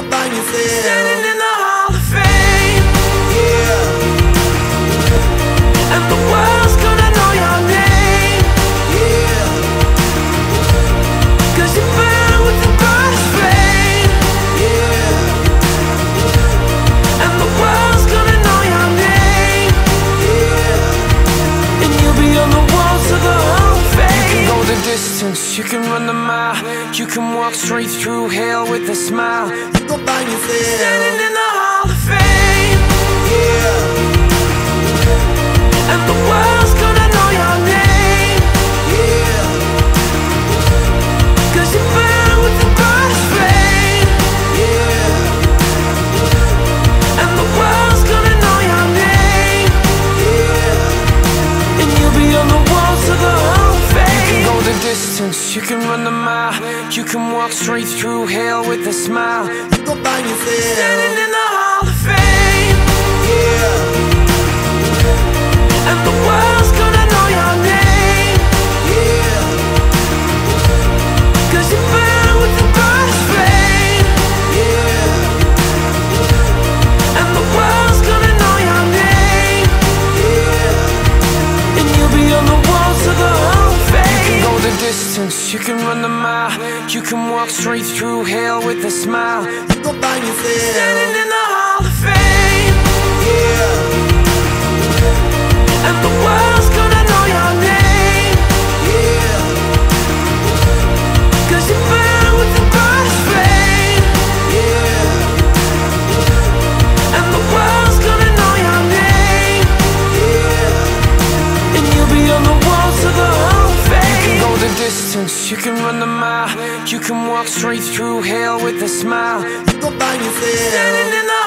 find yourself standing in the Hall of Fame. yeah, And the world's gonna know your name, yeah, 'cause you burn with the brightest flame. yeah, And the world's gonna know your name, yeah. and you'll be on the walls of the Hall of Fame. You can go the distance, you can run the mile, you can walk straight through hell with a smile. You gon' find yourself Standing in the Hall of Fame. yeah, And the world's gonna know your name, yeah, 'cause you burn with the brightest flame. yeah, And the world's gonna know your name, yeah. and you'll be on the walls of the Hall of You Fame. can go the distance, you can run the mile, you can walk straight through hell with a smile. You gon' find yourself Standing in the Hall of Fame. yeah, And the world's gonna know your name, yeah, 'cause you burn with the brightest flame. yeah, And the world's gonna know your name, yeah. and you'll be on the walls of the Hall of You can Fame. go the distance, you can run the mile, you can walk straight through hell with a smile. You gon' find yourself Standing in the Hall of Fame. yeah, And the world's gonna know your name, yeah, 'cause you burn with the brightest flame. yeah, And the world's gonna know your name, yeah. and you'll be on the walls of the Hall of You Fame. can go the distance, you can run the mile, you can walk straight through hell with a smile. You gon' find yourself Standing in the